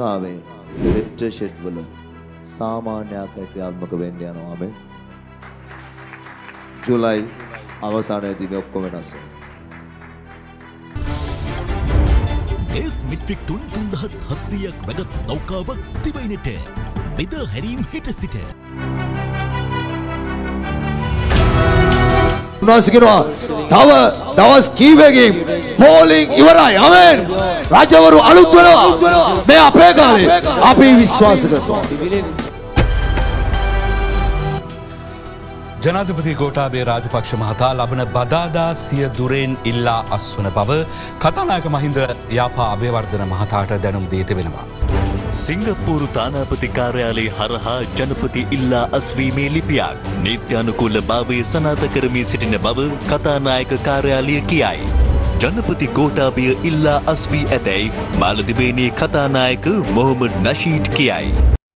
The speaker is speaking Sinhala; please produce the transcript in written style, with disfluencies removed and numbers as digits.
ලංකාවේ වෙට්ටර් ෂෙඩ් වල සාමාන්‍ය ආකාරයට ක්‍රියාත්මක වෙන්න යනවා. ආමෙන්. ජූලයි අවසානයේදී මේ ඔක්කොම වෙනස් වෙනවා. ඒස් මෙට්‍රික් ටොන් 3700ක් රැගත් නෞකාවක් තිබෙන්නට බෙද හැරීම් හෙට සිට උනාසිකනවා තව දවස් කීපයකින් පෝලිං ඉවරයි. ආමෙන්. රජවරු අලුත් වෙනවා. මේ අපේ කාලේ අපි විශ්වාස කරනවා. ජනාධිපති ගෝඨාභය රාජපක්ෂ මහතා ලබන බදාදා සිය දුරෙන් ඉල්ලා අස්වන බව කතානායක මහින්ද යාපා අබේවර්ධන මහතාට දැනුම් දී තිබෙනවා. සිංගප්පූරු තානාපති කාර්යාලය හරහා ජනපති ඉල්ලා අස්වීමේ ලිපියක් නීත්‍යානුකූල භාවය සනාථ කරමින් සිටින බව කතානායක කාර්යාලය කියයි. ජනපති ගෝඨාභය ඉල්ලා අස්වී ඇතැයි මාලදිවයිනේ කතානායක මොහොමඩ් නෂීඩ් කියයි.